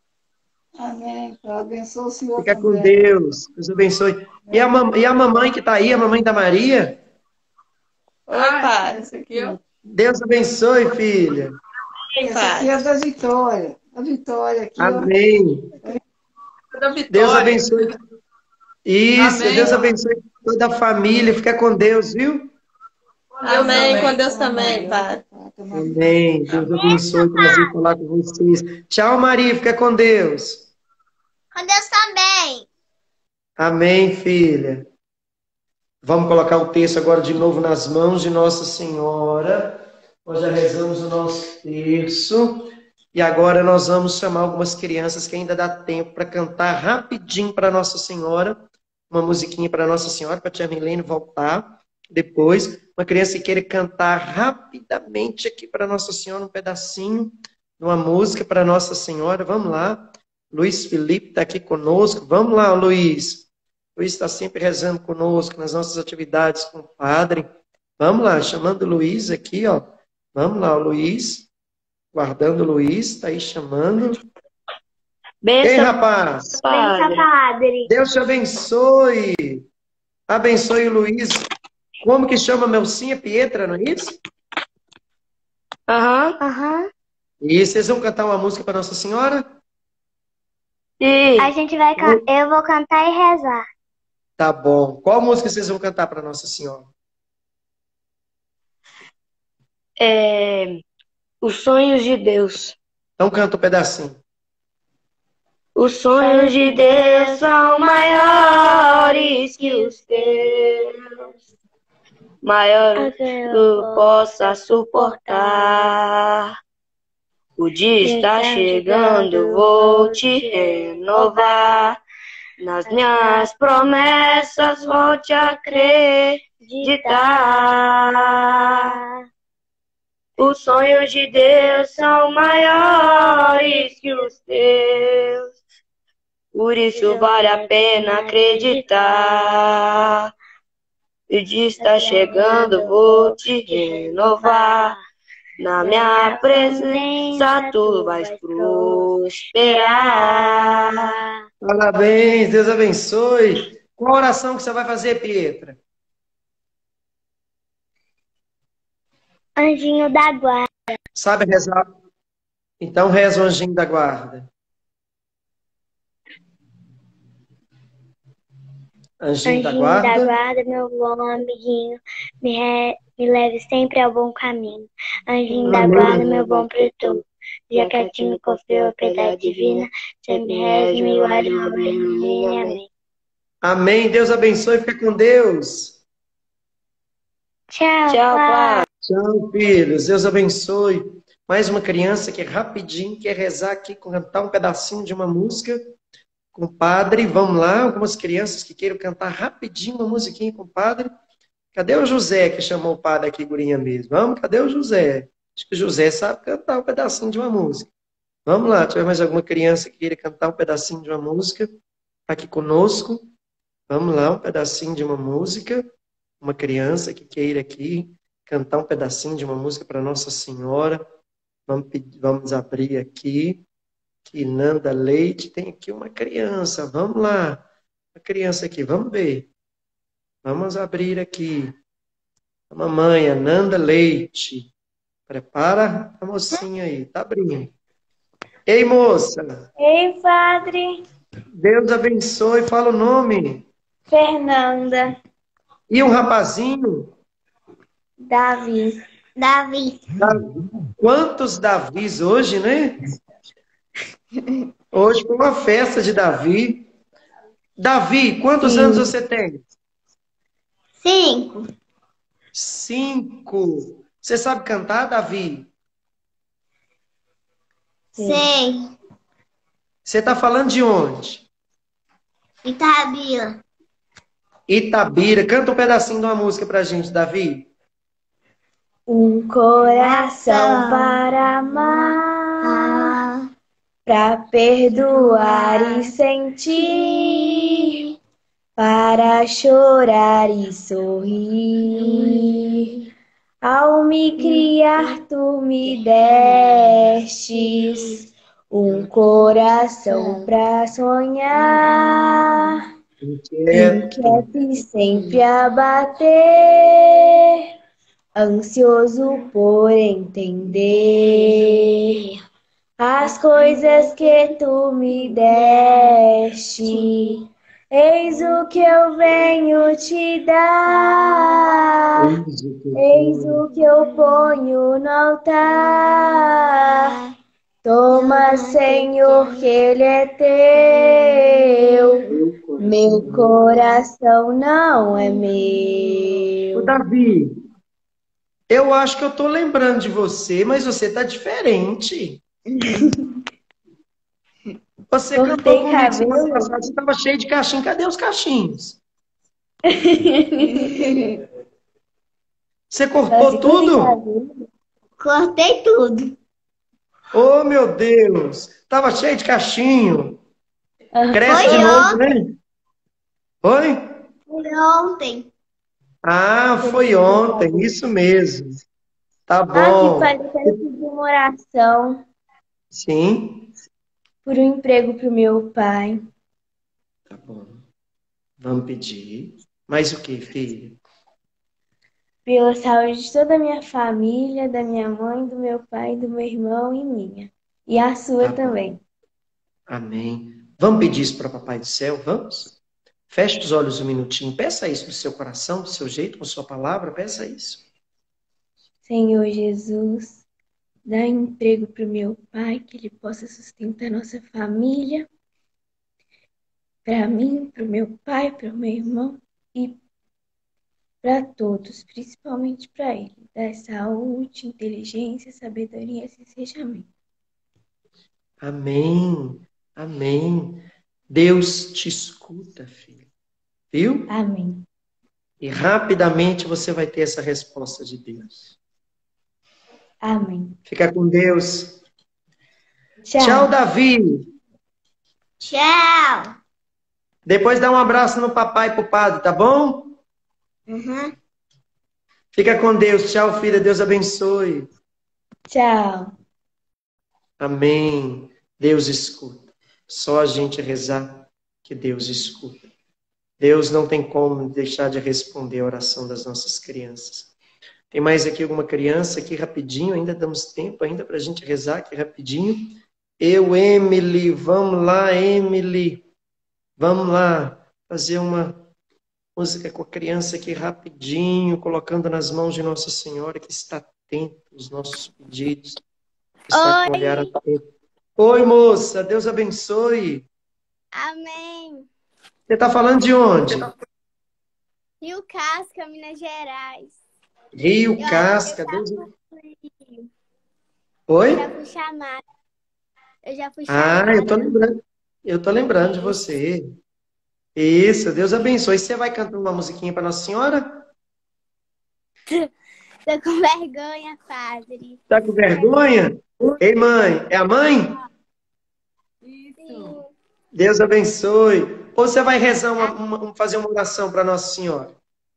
Amém, Pai. Abençoe o senhor Fica também. com Deus. Deus abençoe. E a, mam e a mamãe que está aí, a mamãe da Maria? Oi, pai. Esse aqui, ó. Deus abençoe, filha. Esse aqui é da Vitória. A Vitória aqui, ó. Amém. Da Vitória. Deus abençoe. Isso, Amém. Deus abençoe toda a família. Fica com Deus, viu? Amém. Com Deus também, pai. Amém. Deus abençoe. Prazer falar com vocês. Tchau, Maria. Fica com Deus. Com Deus também. Amém, filha. Vamos colocar o texto agora de novo nas mãos de Nossa Senhora. Nós já rezamos o nosso terço. E agora nós vamos chamar algumas crianças que ainda dá tempo para cantar rapidinho para Nossa Senhora. Uma musiquinha para Nossa Senhora, para a tia Milene voltar depois. Uma criança que queira cantar rapidamente aqui para Nossa Senhora um pedacinho de uma música para Nossa Senhora. Vamos lá. Luiz Felipe está aqui conosco. Vamos lá, Luiz. Luiz está sempre rezando conosco nas nossas atividades com o padre. Vamos lá, chamando o Luiz aqui, ó. Vamos lá, o Luiz. Guardando o Luiz, está aí chamando. Ei, rapaz. Benção, padre. Deus te abençoe. Abençoe o Luiz. Como que chama Melcinha Pietra, não é isso? Aham. Aham. E vocês vão cantar uma música para Nossa Senhora? A gente vai can... Eu vou cantar e rezar. Tá bom. Qual música vocês vão cantar para Nossa Senhora? É... Os sonhos de Deus. Então canta um pedacinho. Os sonhos de Deus são maiores que os teus, maiores que tu possa suportar. O dia está chegando, vou te renovar. Nas minhas promessas vou te acreditar. Os sonhos de Deus são maiores que os teus, por isso vale a pena acreditar. O dia está chegando, vou te renovar. Na minha presença tu vais prosperar. Parabéns, Deus abençoe. Qual oração que você vai fazer, Pietra? Anjinho da guarda. Sabe rezar? Então reza o anjinho da guarda. Anjinho, Anjinho da da guarda. guarda, meu bom amiguinho, me, re... me leve sempre ao bom caminho. Anjinho da Amém. guarda, meu bom protetor, já que a ti me confiou a piedade divina, sempre reze, me guarde, meu bem, amém. Amém. Deus abençoe. Fica com Deus. Tchau, Tchau, pai. pai. Tchau, filhos. Deus abençoe. Mais uma criança que rapidinho quer rezar aqui, cantar um pedacinho de uma música com o padre. Vamos lá, algumas crianças que queiram cantar rapidinho uma musiquinha com o padre. Cadê o José que chamou o padre aqui, gurinha mesmo? Vamos, cadê o José? Acho que o José sabe cantar um pedacinho de uma música. Vamos lá, tiver mais alguma criança que queira cantar um pedacinho de uma música aqui conosco. Vamos lá, um pedacinho de uma música. Uma criança que queira aqui cantar um pedacinho de uma música para Nossa Senhora. Vamos, pedir, vamos abrir aqui. Que Nanda Leite, tem aqui uma criança. Vamos lá. Uma criança aqui, vamos ver. Vamos abrir aqui. A mamãe, a Nanda Leite. Prepara a mocinha aí, tá abrindo. Ei, moça. Ei, padre. Deus abençoe, fala o nome. Fernanda. E um rapazinho? Davi. Davi. Davi. Quantos Davis hoje, né? Hoje foi uma festa de Davi. Davi, quantos Sim. anos você tem? Cinco. Cinco. Você sabe cantar, Davi? Sei. Você está falando de onde? Itabira. Itabira. Canta um pedacinho de uma música pra gente, Davi. Um coração para amar, para perdoar e sentir, para chorar e sorrir. Ao me criar, tu me destes um coração para sonhar, inquieto e sempre a bater, ansioso por entender as coisas que tu me deste. Eis o que eu venho te dar, eis o que eu ponho no altar. Toma, Senhor, que ele é teu, meu coração não é meu. Ô, Davi, eu acho que eu tô lembrando de você, mas você tá diferente. Você Cortei cantou comigo cabelo. semana passada, você tava cheio de cachinho. Cadê os cachinhos? Você cortou tudo? Cortei tudo. Oh, meu Deus! Tava cheio de cachinho. Cresce Foi de novo, né? Oi? Foi ontem. Ah, foi ontem, isso mesmo. Tá Ah, bom. que pai, eu quero pedir uma oração Sim, por um emprego pro meu pai. tá bom. Vamos pedir. Mais o que, filho? Pela saúde de toda a minha família, da minha mãe, do meu pai, do meu irmão e minha. E a sua Tá bom. também. Amém. Vamos pedir isso para o Papai do Céu? Vamos? Feche os olhos um minutinho. Peça isso do seu coração, do seu jeito, com sua palavra. Peça isso. Senhor Jesus, dá emprego pro meu pai, que ele possa sustentar nossa família. Para mim, pro meu pai, pro meu irmão e para todos, principalmente para ele. Dá saúde, inteligência, sabedoria, assim seja amém. Amém. Amém. Deus te escuta, filho. Viu? Amém. E rapidamente você vai ter essa resposta de Deus. Amém. Fica com Deus. Tchau. Tchau, Davi. Tchau. Depois dá um abraço no papai e pro padre, tá bom? Uhum. Fica com Deus. Tchau, filha. Deus abençoe. Tchau. Amém. Deus escuta. Só a gente rezar que Deus escuta. Deus não tem como deixar de responder a oração das nossas crianças. Tem mais aqui alguma criança aqui rapidinho? Ainda damos tempo ainda para a gente rezar aqui rapidinho. Eu, Emily. Vamos lá, Emily. Vamos lá fazer uma música com a criança aqui rapidinho, colocando nas mãos de Nossa Senhora, que está atenta aos nossos pedidos. Está com o olhar atento. Oi, moça. Deus abençoe. Amém. Você está falando de onde? Rio Casca, Minas Gerais. Rio Eu, Casca. eu Deus... já fui, Oi? já fui chamada. Eu já fui Ah, eu tô chamada. lembrando. Eu tô lembrando de você. Isso, Deus abençoe. Você vai cantar uma musiquinha para Nossa Senhora? Tô com vergonha, padre. Tá com vergonha? Ei, mãe, é a mãe? Sim. Deus abençoe. Ou você vai rezar uma, uma- fazer uma oração para Nossa Senhora?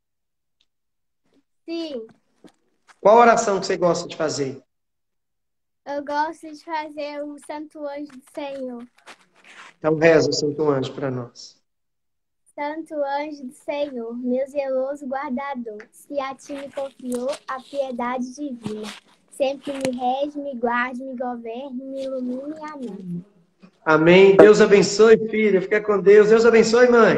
Sim. Qual oração que você gosta de fazer? Eu gosto de fazer o Santo Anjo do Senhor. Então reza o Santo Anjo para nós. Santo Anjo do Senhor, meu zeloso guardador, se a ti me confiou a piedade divina, sempre me rege, me guarde, me governe, me ilumine. Amém. Amém. Deus abençoe, filha. Fica com Deus. Deus abençoe, mãe.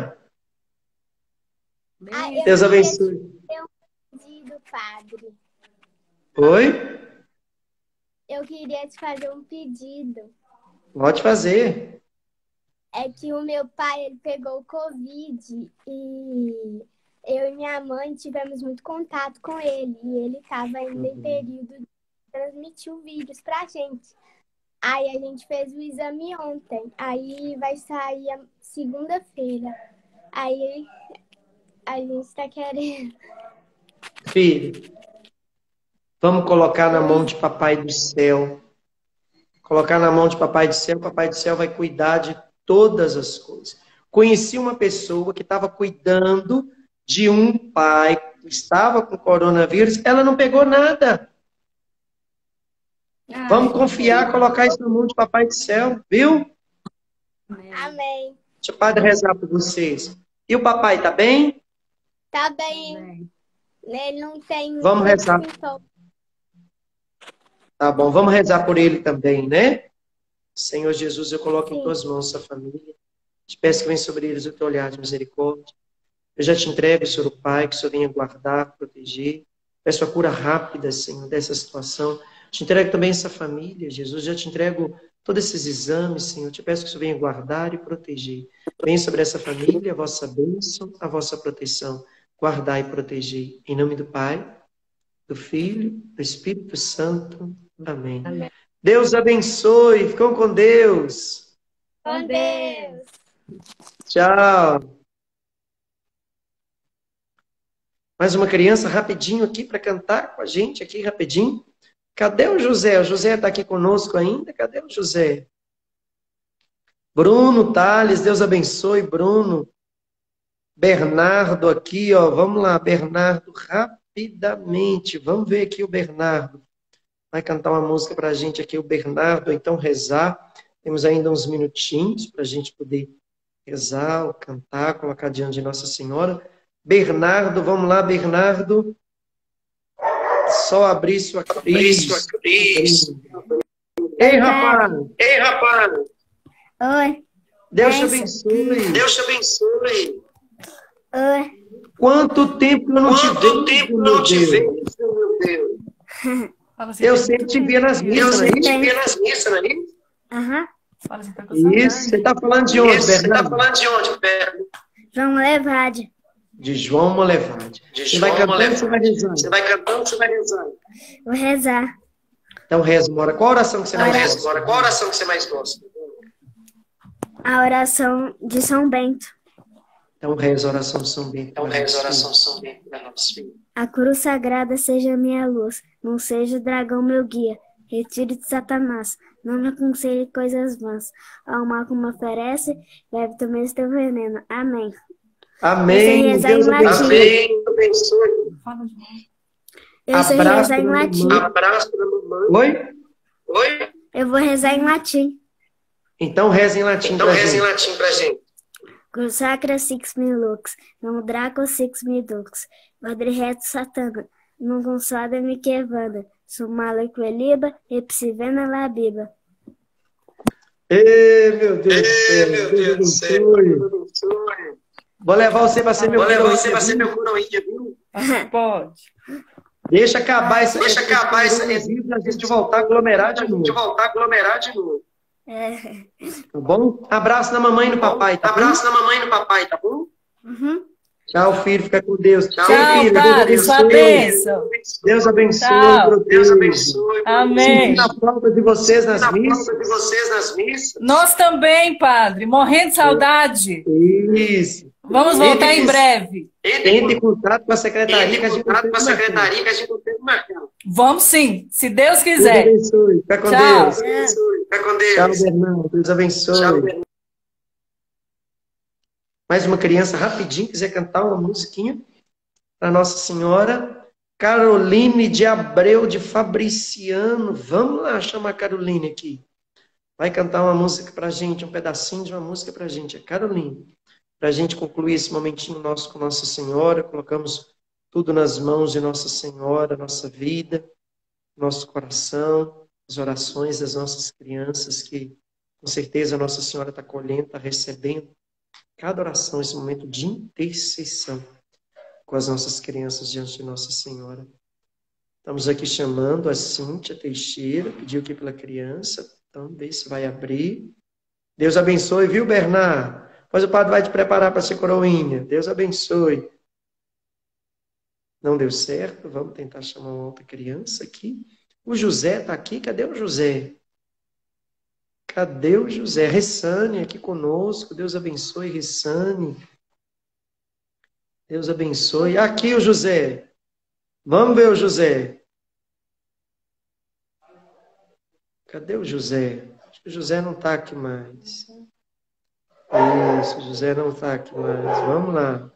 Ah, eu Deus queria abençoe. te fazer um pedido, padre. Oi? Eu queria te fazer um pedido. Pode fazer. É que o meu pai, ele pegou o Covid e eu e minha mãe tivemos muito contato com ele. E ele estava ainda em período de transmitir o vírus pra gente. Aí a gente fez o exame ontem. Aí vai sair a segunda-feira. Aí a gente tá querendo... Filho, vamos colocar na mão de Papai do Céu. Colocar na mão de Papai do Céu. Papai do Céu vai cuidar de todas as coisas. Conheci uma pessoa que estava cuidando de um pai que estava com coronavírus. Ela não pegou nada. Ai, Vamos confiar, colocar isso na mão de Papai do Céu, viu? Amém. Deixa o padre rezar por vocês. E o papai tá bem? Tá bem. Ele não tem... Vamos rezar. sintoma. Tá bom, vamos rezar por ele também, né? Senhor Jesus, eu coloco Sim. em tuas mãos essa família. Te peço que venha sobre eles o teu olhar de misericórdia. Eu já te entrego, Senhor o Pai, que o Senhor venha guardar, proteger. Peço a cura rápida, Senhor, dessa situação. Te entrego também essa família, Jesus. Já te entrego todos esses exames, Senhor. Te peço que o Senhor venha guardar e proteger. Venha sobre essa família a vossa bênção, a vossa proteção. Guardar e proteger. Em nome do Pai, do Filho, do Espírito Santo. Amém. Amém. Deus abençoe. Ficam com Deus. Com Deus. Tchau. Mais uma criança rapidinho aqui para cantar com a gente aqui rapidinho. Cadê o José? O José está aqui conosco ainda? Cadê o José? Bruno Tales, Deus abençoe, Bruno. Bernardo aqui, ó. Vamos lá, Bernardo, rapidamente. Vamos ver aqui o Bernardo. Vai cantar uma música para a gente aqui, o Bernardo, ou então rezar. Temos ainda uns minutinhos para a gente poder rezar, ou cantar, colocar diante de Nossa Senhora. Bernardo, vamos lá, Bernardo. Só abrir sua crise. Ei, rapaz! Ei, rapaz! Oi. Deus te abençoe. Deus te abençoe. Oi. Quanto tempo eu não te Quanto vejo, tempo eu meu não te Deus. vejo, meu Deus. Fala assim, Eu tá sempre com te via nas Eu missas, não é sempre isso? te via nas missas, não é isso? Aham. Fala assim, tá com Isso, você está falando de onde, Isso, você está Bernardo? falando de onde, Pedro? João Levade. De João Molevade. De Você vai João cantando, Molevade. você vai rezando. Você vai cantando, você vai rezando. Vou rezar. Então reza, Mora. Qual oração que você mais Reza gosta? agora. Qual oração que você mais gosta? A oração de São Bento. Então reza a oração de São Bento. Então reza a oração de São Bento para nós, filhos. A cruz sagrada seja minha luz, não seja o dragão meu guia. Retire de Satanás, não me aconselhe coisas vãs. Ao mal que me oferece, bebe também o teu veneno. Amém. Amém. Você reza Deus em latim. abençoe. Amém. Abençoe. Fala de novo. Eu sei Abraço rezar em da latim. mamãe. Abraço para a mamãe. Oi? Oi? Eu vou rezar em latim. Então reza em latim Então pra reza em gente. latim pra gente. Cruz sacra six me lux, non draco six me dux. Padre reto satana, non consada me quevanda. Sumala queliba, epsivena labiba. Ei, meu Deus do céu. Ei, meu Deus do céu. abençoe. Deus abençoe. Vou levar você para ser meu Vou levar coroinha, você para ser viu? meu coroinha, viu? Pode. Deixa acabar esse Deixa acabar esse vírus, a gente voltar a aglomerar de de novo. voltar a aglomerar de novo. É. Tá bom? Abraço na mamãe e no papai, tá bom? Abraço na mamãe e no papai, tá bom? Uhum. Tchau, filho. Fica com Deus. Tchau, Tchau, filho. padre. Sua bênção. Deus abençoe. Tchau. Deus abençoe. Amém. Sinto a falta de vocês nas missas. Nós também, padre. Morrendo de saudade. Isso. Vamos voltar em breve. Entre em contato com a secretaria que a gente consegue marcar. Vamos sim, se Deus Deus quiser. abençoe. Fica com Tchau. Deus. Fica com Deus. Tchau, Bernardo. Deus abençoe. Mais uma criança rapidinho quiser cantar uma musiquinha para Nossa Senhora. Caroline de Abreu de Fabriciano. Vamos lá chamar a Caroline aqui. Vai cantar uma música para a gente, um pedacinho de uma música para a gente. É Caroline. Para a gente concluir esse momentinho nosso com Nossa Senhora. Colocamos tudo nas mãos de Nossa Senhora, nossa vida, nosso coração, as orações das nossas crianças, que com certeza Nossa Senhora está colhendo, está recebendo cada oração, esse momento de intercessão com as nossas crianças diante de Nossa Senhora. Estamos aqui chamando a Cíntia Teixeira, pediu aqui pela criança, então vê se vai abrir. Deus abençoe, viu, Bernardo? Mas o padre vai te preparar para ser coroinha. Deus abençoe. Não deu certo, vamos tentar chamar uma outra criança aqui. O José está aqui, cadê o José? Cadê o José? Ressane aqui conosco. Deus abençoe, Ressane. Deus abençoe. Aqui o José. Vamos ver o José. Cadê o José? Acho que o José não está aqui mais. Isso, o José não está aqui mais. Vamos lá.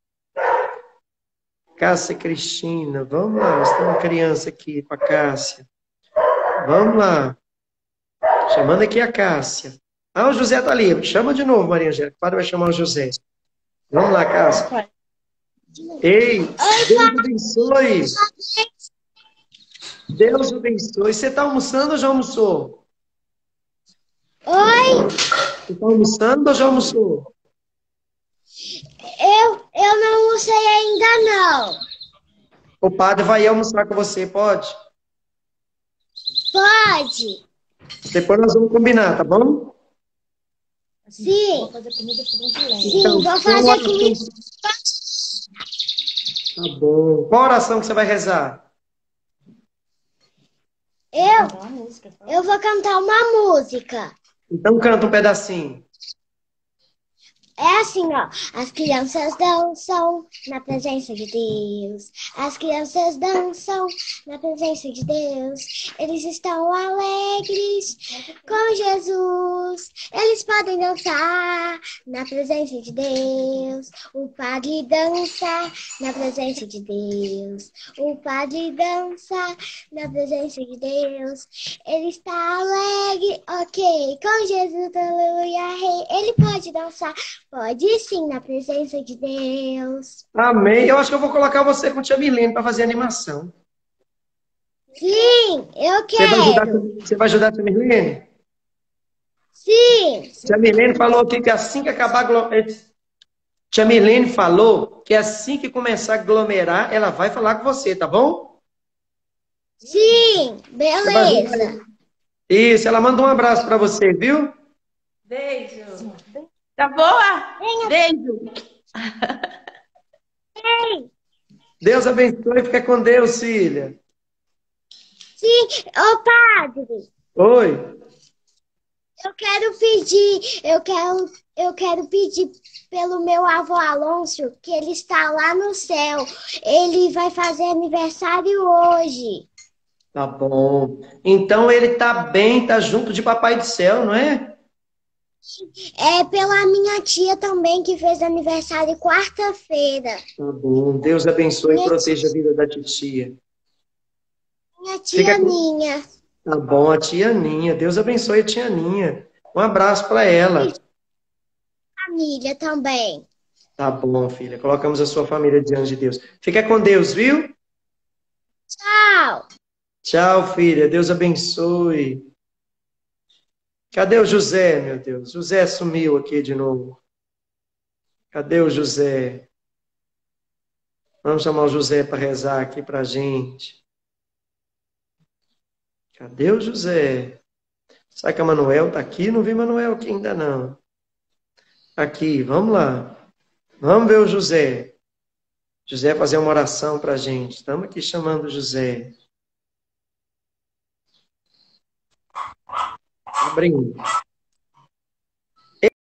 Cássia Cristina. Vamos lá. Nós temos uma criança aqui com a Cássia. Vamos lá. Chamando aqui a Cássia. Ah, o José está ali. Chama de novo, Maria Angélica. O padre vai chamar o José. Vamos lá, Cássia. Ei, Deus abençoe. Deus abençoe. Você está almoçando ou já almoçou? Oi? Você está almoçando ou já almoçou? Eu, eu não almocei ainda, não. O padre vai almoçar com você, pode? Pode? Depois nós vamos combinar, tá bom? Sim. Vou fazer comida pro silêncio. Sim, Então, vou fazer comida. Tá bom. Qual oração que você vai rezar? Eu, eu vou cantar uma música. Então canta um pedacinho. É assim, ó. As crianças dançam na presença de Deus. As crianças dançam na presença de Deus. Eles estão alegres com Jesus. Eles podem dançar na presença de Deus. O padre dança na presença de Deus. O padre dança na presença de Deus. Ele está alegre, ok, com Jesus, aleluia, rei. Ele pode dançar. Pode sim, na presença de Deus. Amém. Eu acho que eu vou colocar você com a tia Milene para fazer animação. Sim, eu Você vai ajudar, quero. você vai ajudar a tia Milene? Sim. Tia Milene falou aqui que assim que acabar... aglo- Tia Milene falou que assim que começar a aglomerar, ela vai falar com você, tá bom? Sim, beleza. Isso, ela mandou um abraço para você, viu? Beijo. Tá boa? Beijo. Deus abençoe, fica com Deus, filha. Sim, ô padre, Oi. eu quero pedir, eu quero, eu quero pedir pelo meu avô Alonso, que ele está lá no céu. Ele vai fazer aniversário hoje. Tá bom. Então ele tá bem, tá junto de Papai do Céu, não é? É pela minha tia também, que fez aniversário quarta-feira. Tá bom. Deus abençoe e proteja a vida da titia. Minha Fica tia com- Ninha. Tá bom, a tia Aninha. Deus abençoe a tia Aninha. Um abraço para ela. Família também. Tá bom, filha. Colocamos a sua família diante de Deus. Fica com Deus, viu? Tchau. Tchau, filha. Deus abençoe. Cadê o José, meu Deus? José sumiu aqui de novo. Cadê o José? Vamos chamar o José para rezar aqui para a gente. Cadê o José? Será que a Manuel está aqui? Não vi Manuel aqui ainda não. Aqui, vamos lá. Vamos ver o José. José fazer uma oração para a gente. Estamos aqui chamando o José. Abrindo.